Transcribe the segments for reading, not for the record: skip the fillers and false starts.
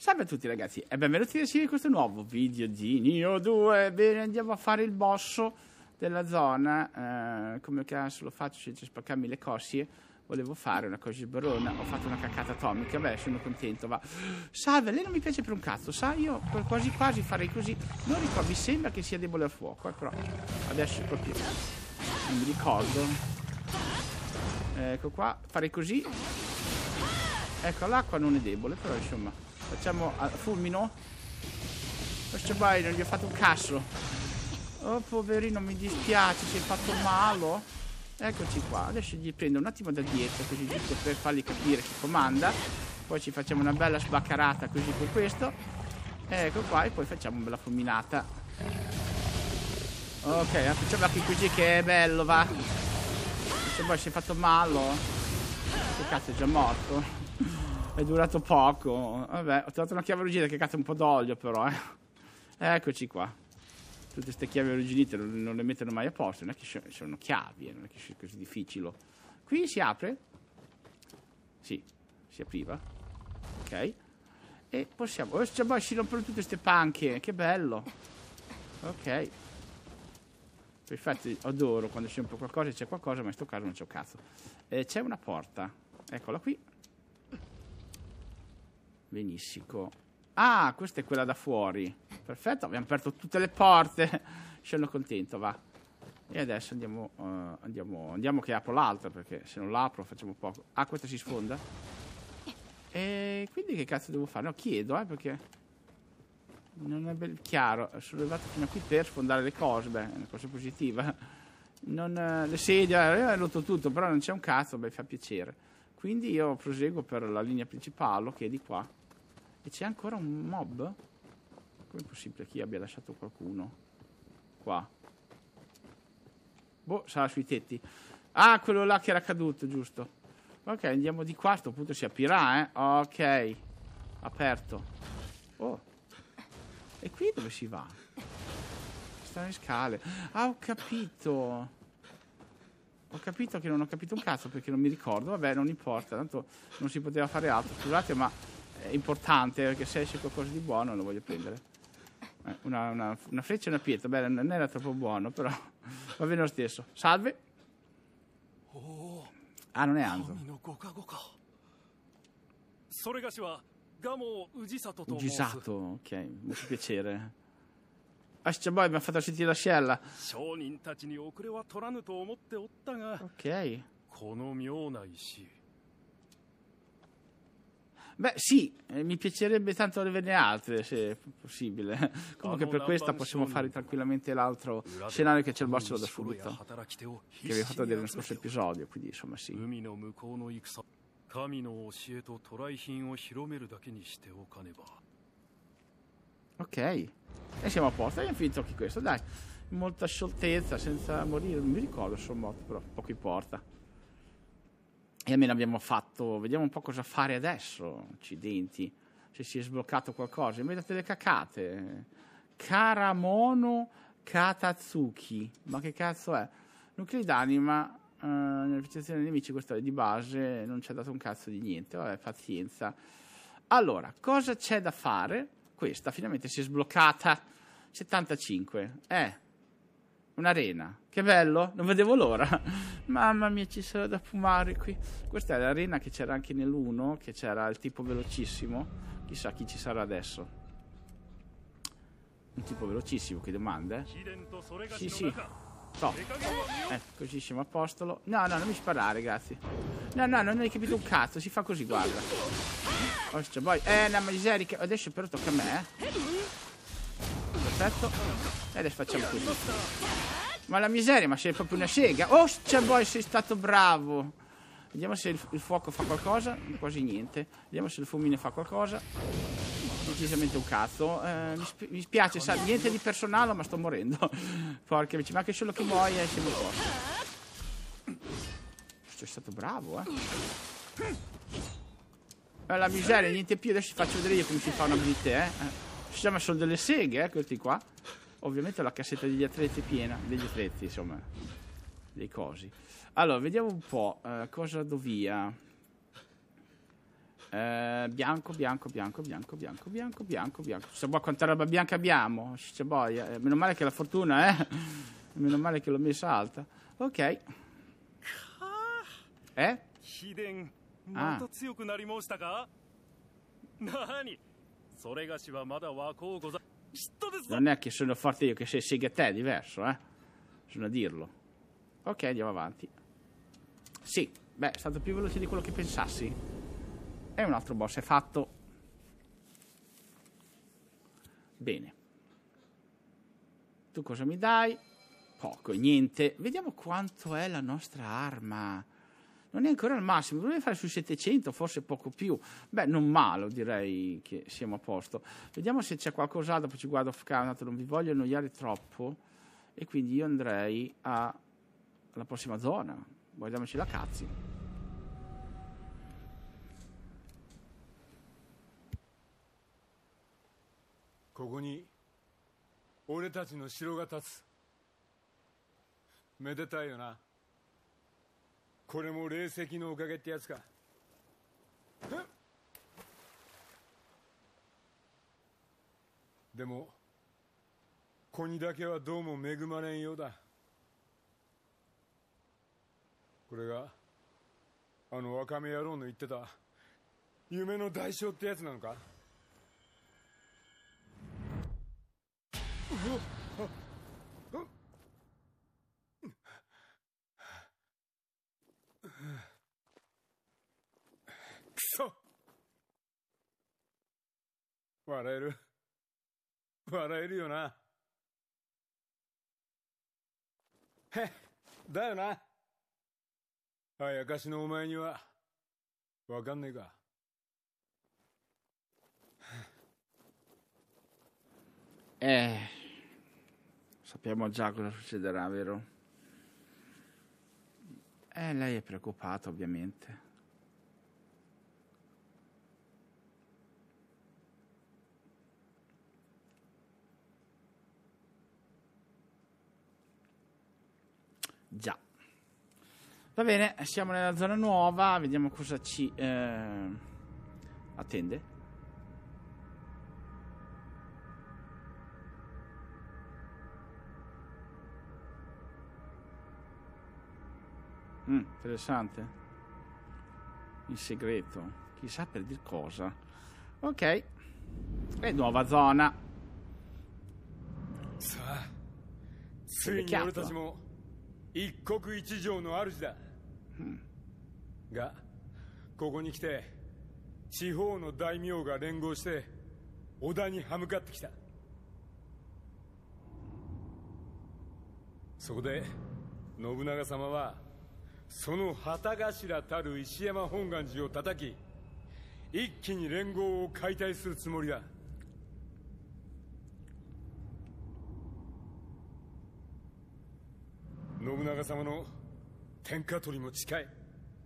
Salve a tutti ragazzi e benvenuti in questo nuovo video di Nioh 2. Bene, andiamo a fare il boss della zona. Come cazzo lo faccio senza spaccarmi le cossie? Volevo fare una cosa sbarrona, ho fatto una caccata atomica, beh sono contento, va. Salve, lei non mi piace per un cazzo, sai, io quasi quasi farei così. Non ricordo, mi sembra che sia debole al fuoco, però adesso proprio non mi ricordo. Ecco qua, farei così. Ecco, l'acqua non è debole, però insomma, facciamo fulmino. Questo poi non gli ho fatto un cazzo. Oh poverino, mi dispiace, si è fatto male. Eccoci qua, adesso gli prendo un attimo da dietro, così giusto per fargli capire chi comanda. Poi ci facciamo una bella sbaccarata così con questo. Ecco qua, e poi facciamo una bella fulminata. Ok, facciamo anche così che è bello, va. Se poi si è fatto male. Che cazzo, è già morto. È durato poco. Vabbè, ho trovato una chiave arrugginita che cazzo un po' d'olio però, Eccoci qua. Tutte queste chiavi arrugginite non le mettono mai a posto, non è che sono chiavi, non è che sia così difficile. Qui si apre? Sì, si apriva. Ok. E possiamo... Oh, poi si rompono tutte queste panche, che bello. Ok. Perfetto, adoro quando c'è un po' qualcosa e c'è qualcosa, ma in questo caso non c'è un cazzo. C'è una porta, eccola qui. Benissimo. Ah, questa è quella da fuori. Perfetto, abbiamo aperto tutte le porte. Sono contento, va. E adesso andiamo che apro l'altra, perché se non l'apro facciamo poco. Ah, questa si sfonda. E quindi che cazzo devo fare? No, chiedo, perché non è ben chiaro. Sono arrivato fino a qui per sfondare le cose. Beh, è una cosa positiva. Le sedie, ho rotto tutto, però non c'è un cazzo, beh, fa piacere. Quindi io proseguo per la linea principale, che è di qua. E c'è ancora un mob? Com'è possibile che abbia lasciato qualcuno? Qua. Boh, sarà sui tetti. Ah, quello là che era caduto, giusto. Ok, andiamo di qua, a sto punto si aprirà, Ok. Aperto. Oh. E qui dove si va? Stanno le scale. Ah, ho capito. Ho capito che non ho capito un cazzo perché non mi ricordo. Vabbè, non importa, tanto non si poteva fare altro. Scusate, ma è importante perché se esce qualcosa di buono lo voglio prendere. Una freccia e una pietra. Beh, non era troppo buono, però va bene lo stesso. Salve. Ah, non è Hanzo. Ugisato, ok, molto piacere. Poi mi ha fatto sentire l'ascella. Ok. Beh sì, mi piacerebbe tanto averne altre se è possibile. Comunque per questa possiamo fare tranquillamente l'altro scenario che c'è il boss da subito, che vi ho fatto vedere nello scorso episodio, quindi insomma sì. Ok, e siamo a posto, abbiamo finito anche questo, dai. Molta scioltezza, senza morire, non mi ricordo se sono morto, però poco importa. E almeno abbiamo fatto, vediamo un po' cosa fare adesso, accidenti, se si è sbloccato qualcosa. Mi date le cacate. Karamono Katatsuki, ma che cazzo è? Nuclei d'anima, nell'efficienza dei nemici, questo è di base, non ci ha dato un cazzo di niente, vabbè, pazienza. Allora, cosa c'è da fare? Questa finalmente si è sbloccata, 75, un'arena, che bello, non vedevo l'ora. Mamma mia, ci sarà da fumare qui. Questa è l'arena che c'era anche nell'1, che c'era il tipo velocissimo. Chissà chi ci sarà adesso. Un tipo velocissimo, che domanda, Sì, sì. Così siamo a posto. No, non mi sparare, grazie. No, non hai capito un cazzo, si fa così, guarda. Ostia, poi, una miseria. Adesso però tocca a me, Perfetto. E adesso facciamo così. Ma la miseria, ma sei proprio una sega. Ostia, boy, sei stato bravo. Vediamo se il fuoco fa qualcosa. Quasi niente. Vediamo se il fulmine fa qualcosa. Decisamente un cazzo. Mi spiace, sa, niente di personale, ma sto morendo. Porca amici, ma anche solo che muoia e siamo a posto. Sei stato bravo, La miseria, niente più. Adesso ti faccio vedere io come si fa una abilità, Si chiama solo delle seghe, questi qua. Ovviamente la cassetta degli attrezzi è piena, degli attrezzi, insomma, dei cosi. Allora, vediamo un po' cosa do via. Bianco, bianco, bianco, bianco, bianco, bianco, bianco, bianco. Se vuoi quanta roba bianca abbiamo. Meno male che la fortuna, meno male che l'ho messa alta. Ok. Hiden, mata tsuyo ku narimashita ka? Nani? Soregashi wa mada wakou goza. Non è che sono forte io, che sei Sega te, è diverso, Bisogna dirlo. Ok, andiamo avanti. Sì, beh, è stato più veloce di quello che pensassi. E un altro boss è fatto. Bene. Tu cosa mi dai? Poco, niente. Vediamo quanto è la nostra arma. Non è ancora al massimo, dovrei fare sui 700, forse poco più. Beh, non male, direi che siamo a posto. Vediamo se c'è qualcos'altro, poi ci guardo off camera, tanto non vi voglio annoiare troppo. E quindi io andrei alla prossima zona. Guardiamoci la cazzi. Quiに俺たちの城が立つ。めでたいよな。これも霊石のおかげってやつか。でも子にだけはどうも恵まれんようだ。これがあのワカメ野郎の言ってた夢の代償ってやつなのか。くそ、笑えるよな。へ、だよな。あやかしのお前にはわかんねえか。 Sappiamo già cosa succederà, vero? Lei è preoccupata, ovviamente. Già. Va bene, siamo nella zona nuova, vediamo cosa ci attende. Interessante. Il segreto. Chissà per dir cosa. Ok. E nuova zona. さあ、ついに俺たちも一国一城の主だ。が、ここに来て地方の大名が連合して織田に歯向かってきた。そこで信長様はその旗頭たる石山本願寺を叩き、一気に連合を解体するつもりだ。信長様の天下取りも近い。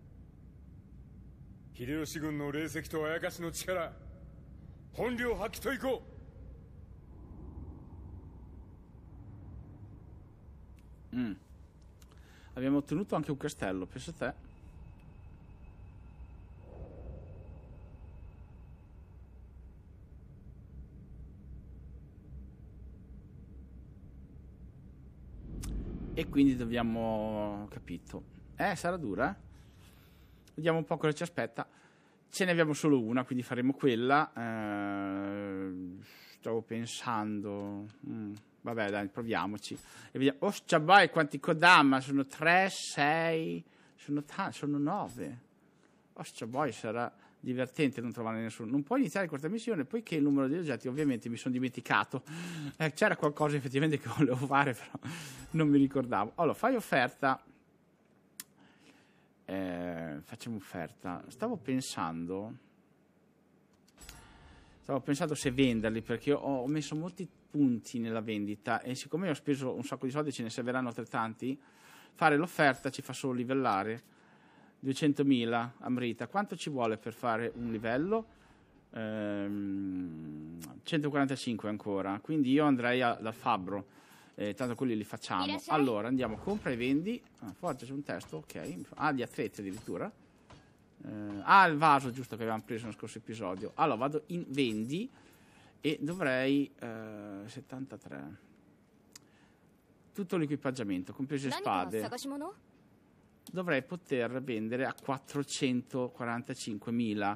秀吉軍の霊石とあやかしの力、本領発揮といこう。Abbiamo ottenuto anche un castello, pensa a te. E quindi dobbiamo... capito. Sarà dura, Vediamo un po' cosa ci aspetta. Ce ne abbiamo solo una, quindi faremo quella. Stavo pensando... Vabbè, dai, proviamoci. E vediamo. Oh, ciabai, quanti Kodama? Sono 3, 6, sono 9. Oh, ciabai, sarà divertente non trovare nessuno. Non puoi iniziare questa missione, poiché il numero di oggetti, ovviamente, mi sono dimenticato. C'era qualcosa effettivamente che volevo fare, però non mi ricordavo. Allora, fai offerta. Facciamo offerta. Stavo pensando se venderli, perché ho messo molti punti nella vendita e siccome ho speso un sacco di soldi, ce ne serviranno altrettanti. Fare l'offerta ci fa solo livellare 200.000 Amrita. Quanto ci vuole per fare un livello? 145 ancora, quindi io andrei dal fabbro, tanto quelli li facciamo. Allora andiamo, compra e vendi. Forza, c'è un testo, ok. Gli attrezzi addirittura. Il vaso giusto che avevamo preso nello scorso episodio. Allora vado in vendi e dovrei 73 tutto l'equipaggiamento compreso le spade dovrei poter vendere a 445.000.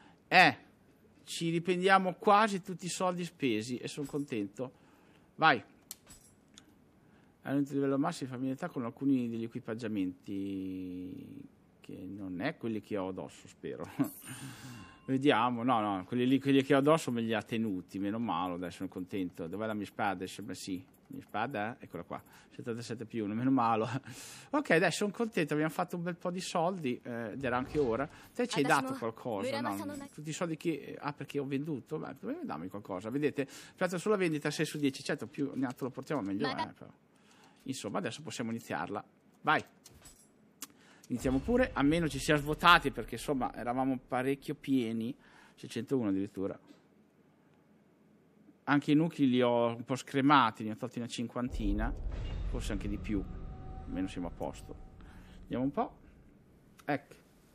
Ci riprendiamo quasi tutti i soldi spesi e sono contento. Vai. Aumento di livello massimo di familiarità con alcuni degli equipaggiamenti che non è quelli che ho addosso, spero. Vediamo, no, quelli che ho addosso me li ha tenuti, meno male, adesso sono contento. Dov'è la mia spada? Sembra sì, la mia spada, eccola qua, 77+1, meno male. Ok, adesso sono contento, abbiamo fatto un bel po' di soldi, ed era anche ora. Te ci hai dato qualcosa, no? Tutti i soldi che... perché ho venduto? Beh, dammi qualcosa, vedete? Aspetta, sulla vendita 6 su 10, certo, più in alto lo portiamo meglio è, però. Insomma, adesso possiamo iniziarla. Vai. Iniziamo pure, a meno ci siamo svuotati perché insomma eravamo parecchio pieni, 601 addirittura. Anche i nuclei li ho un po' scremati, ne ho tolti una cinquantina, forse anche di più, almeno siamo a posto. Vediamo un po'. Ecco.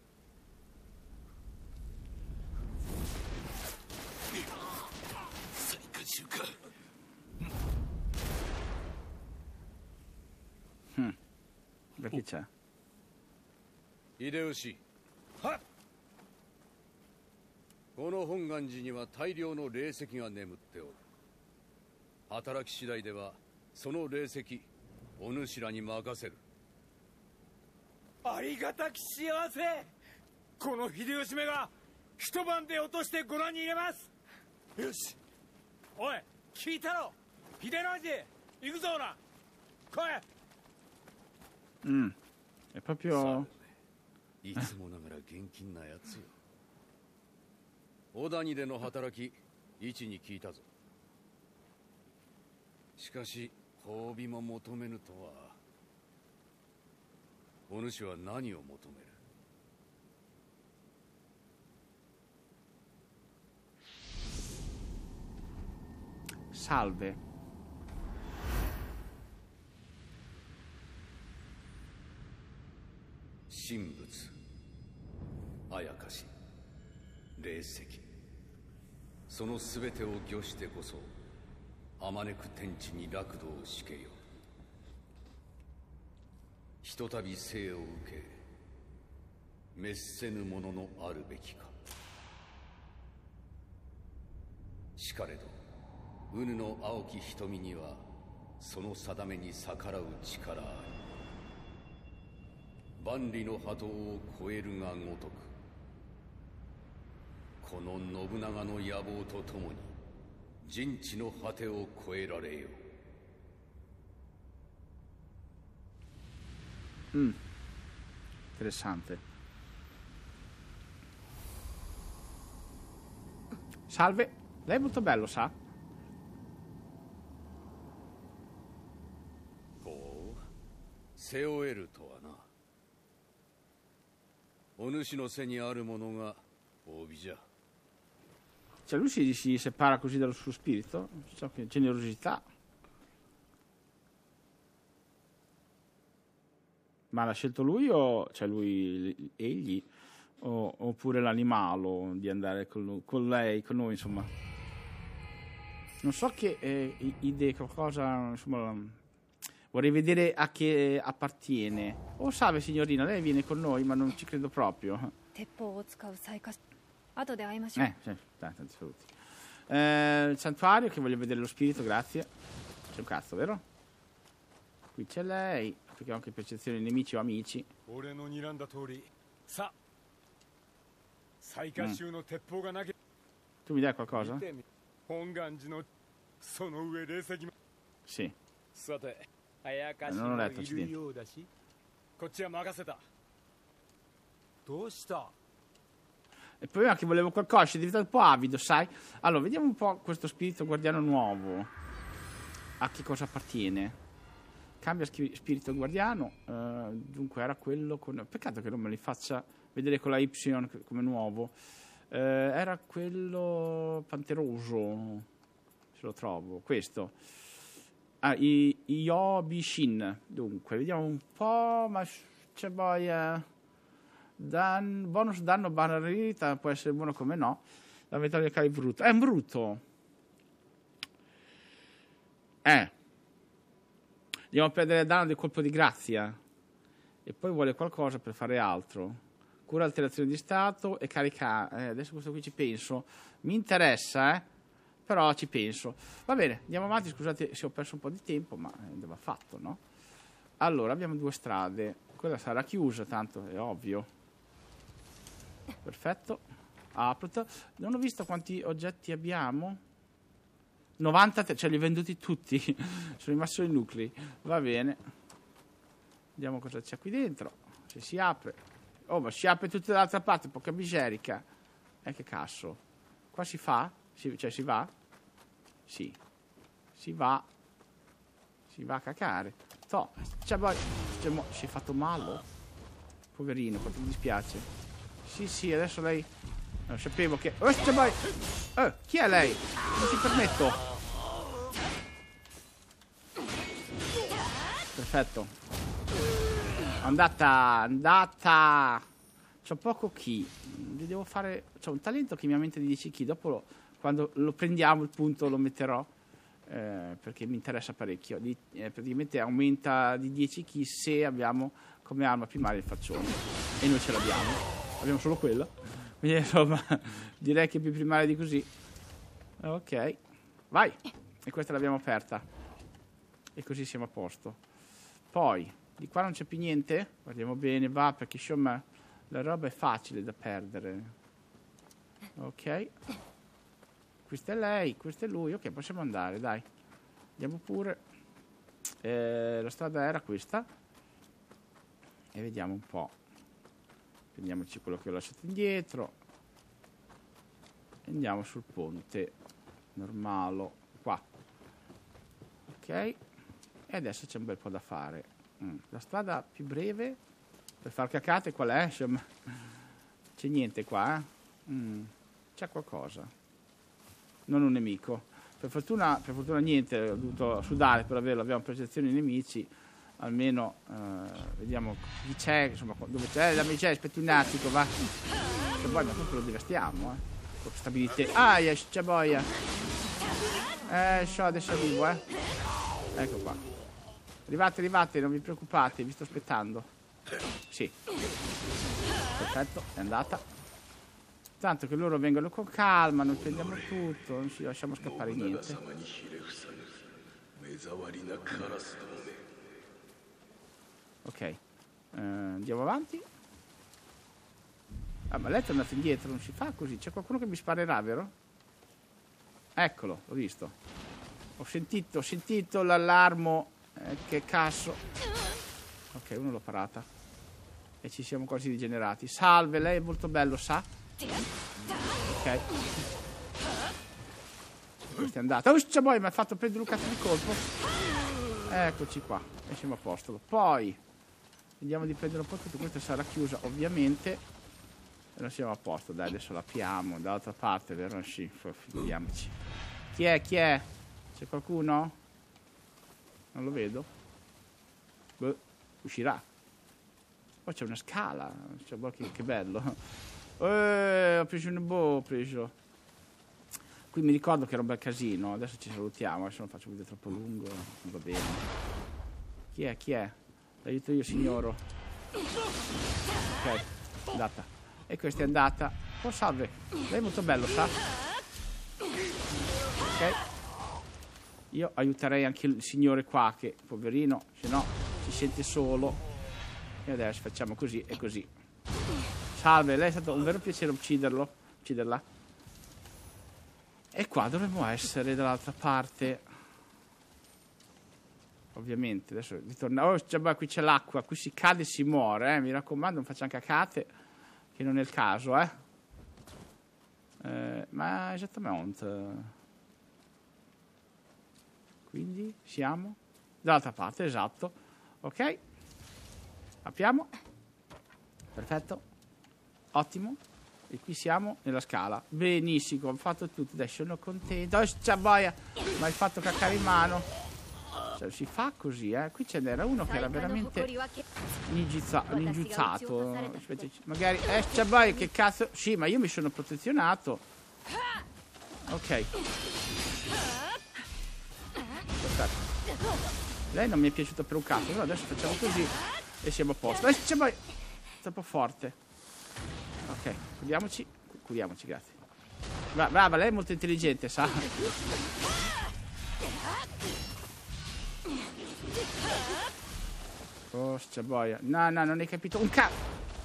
Perché c'è? 秀吉はっこの本願寺には大量の霊石が眠っておる働き次第ではその霊石お主らに任せるありがたき幸せこの秀吉めが一晩で落としてご覧に入れますよしおい聞いたろ秀之寺行くぞほら来い è proprio いつもながら現金なやつよ小谷での働き一に聞いたぞしかし褒美も求めぬとはお主は何を求める Salve. Shinbutsu, あやかし、霊石、そのすべてを御してこそ、あまねく天地に楽土を敷けよ。ひとたび生を受け、滅せぬもののあるべきか。しかれど、うぬの青き瞳には、その定めに逆らう力あり。万里の波動を超えるがごとくこの信長の野望とともに人知の果てを超えられよ。 Interessante. Salve, lei è molto bello, sa? ほう、背負えるとはな。お主の背にあるものが帯じゃ。 Cioè lui si separa così dallo suo spirito? So che generosità. Ma l'ha scelto lui o cioè lui egli oppure l'animalo di andare con lei, con noi, insomma. Non so che idee, qualcosa, insomma, vorrei vedere a che appartiene. Oh, salve signorina, lei viene con noi, ma non ci credo proprio. Sì, tanti saluti. Il santuario, che voglio vedere lo spirito, grazie. C'è un cazzo, vero? Qui c'è lei, perché ho anche percezione di nemici o amici. Tu mi dai qualcosa? Sì. Non ho letto, accidenti. E poi anche volevo qualcosa, è diventato un po' avido, sai? Allora, vediamo un po' questo spirito guardiano nuovo. A che cosa appartiene? Cambia spirito guardiano. Dunque era quello con... Peccato che non me li faccia vedere con la Y come nuovo. Era quello panteroso. Se lo trovo. Questo. Yobi Shin. Dunque, vediamo un po'. Ma c'è poi... bonus danno barrita, può essere buono come no. La metà del cari brutto. È un brutto. Andiamo a perdere danno del colpo di grazia. E poi vuole qualcosa per fare altro. Cura alterazione di stato e carica. Adesso questo qui ci penso. Mi interessa, però ci penso. Va bene, andiamo avanti. Scusate se ho perso un po' di tempo, ma andava fatto, no? Allora, abbiamo 2 strade. Quella sarà chiusa, tanto è ovvio. Perfetto. Apro. Non ho visto quanti oggetti abbiamo. 93, cioè li ho venduti tutti. Sono rimasti solo i nuclei. Va bene. Vediamo cosa c'è qui dentro. Se si apre. Oh, ma si apre tutta dall'altra parte, poca miserica. Che cazzo. Qua si fa? Cioè si va? Sì. Si va. Si va a cacare. Cioè, si è fatto male. Poverino, quanto mi dispiace. Sì, adesso lei... Non sapevo che... chi è lei? Non ti permetto. Perfetto. Andata. C'ho poco chi. Devo fare... C'ho un talento che mi aumenta di 10 chi. Dopo quando lo prendiamo il punto lo metterò. Perché mi interessa parecchio. Praticamente aumenta di 10 chi se abbiamo come arma primaria il faccione. E noi ce l'abbiamo. Abbiamo solo quella. Quindi insomma direi che è più primaria di così. Ok. Vai. E questa l'abbiamo aperta. E così siamo a posto. Poi di qua non c'è più niente. Guardiamo bene, va, perché insomma la roba è facile da perdere. Ok. Questa è lei, questo è lui. Ok, possiamo andare, dai. Andiamo pure. La strada era questa. E vediamo un po'. Prendiamoci quello che ho lasciato indietro. Andiamo sul ponte. Normale. Qua. Ok. E adesso c'è un bel po' da fare. La strada più breve per far cacate qual è? Insomma, c'è niente qua, C'è qualcosa. Non un nemico. Per fortuna niente, ho dovuto sudare per averlo, abbiamo percezione dei nemici, almeno vediamo chi c'è, insomma, dove c'è, dammi c'è, aspetti un attimo, va. E poi ma proprio lo devastiamo, con stabilità. C'è boia. Adesso arrivo, Ecco qua. Arrivate, non vi preoccupate, vi sto aspettando. Sì. Perfetto, è andata. Tanto che loro vengono con calma, noi prendiamo tutto, non ci lasciamo scappare niente. Ok, andiamo avanti. Ma lei è tornato indietro, non si fa così. C'è qualcuno che mi sparerà, vero? Eccolo, l'ho visto. Ho sentito l'allarmo. Che cazzo. Ok, uno l'ho parata. E ci siamo quasi rigenerati. Salve, lei è molto bello, sa? Ok. Questa è andata. Poi mi ha fatto prendere un cazzo di colpo. Eccoci qua. E siamo a posto. Poi vediamo di prendere un po' tutto. Questa sarà chiusa ovviamente. E non siamo a posto. Dai, adesso l'apriamo. Dall'altra parte, vero? Sì, figuriamoci. Chi è? C'è qualcuno? Non lo vedo. Uscirà. Poi c'è una scala. Che bello. Ho preso. Qui mi ricordo che era un bel casino. Adesso ci salutiamo. Adesso non faccio un video troppo lungo. Non va bene. Chi è? L'aiuto io, signoro. Ok, andata. E questa è andata. Oh, salve. Lei è molto bello, sa? Ok. Io aiuterei anche il signore qua, che poverino, se no si sente solo. E adesso facciamo così e così. Salve, lei è stato un vero piacere ucciderla. E qua dovremmo essere dall'altra parte. Ovviamente, adesso ritorniamo. Qui c'è l'acqua, qui si cade e si muore, Mi raccomando, non facciamo cacate, che non è il caso, Ma esattamente. Quindi siamo dall'altra parte, esatto. Ok. Apriamo. Perfetto. Ottimo. E qui siamo nella scala. Benissimo, ho fatto tutto. Adesso sono contento. Ciao boia. Mi hai fatto cacare in mano. Cioè, si fa così, Qui ce n'era uno che era veramente ninjutsato. Aspetta, magari... Chabai, che cazzo... Sì, ma io mi sono posizionato. Ok. Aspetta. Lei non mi è piaciuta per un cazzo, però adesso facciamo così e siamo a posto. Chabai! Troppo forte. Ok, curiamoci, grazie. Brava, lei è molto intelligente, sa? Oh, sciaboia. No, non hai capito un cazzo.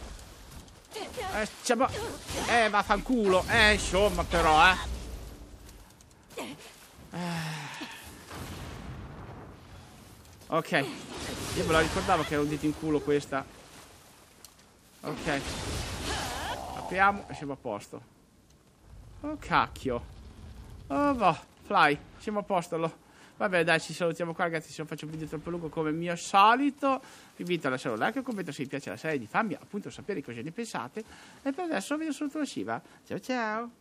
Sciaboia. Vaffanculo. Insomma, però, Ok. Io me la ricordavo che era un dito in culo questa. Ok. Apriamo e siamo a posto. Oh, cacchio. Oh, boh. Fly. Siamo a posto, Vabbè, dai, ci salutiamo qua, ragazzi. Se non faccio un video troppo lungo come mio solito, vi invito a lasciare un like e un commento se vi piace la serie di fammi appunto sapere cosa ne pensate. E per adesso vi saluto da Shiva. Ciao ciao.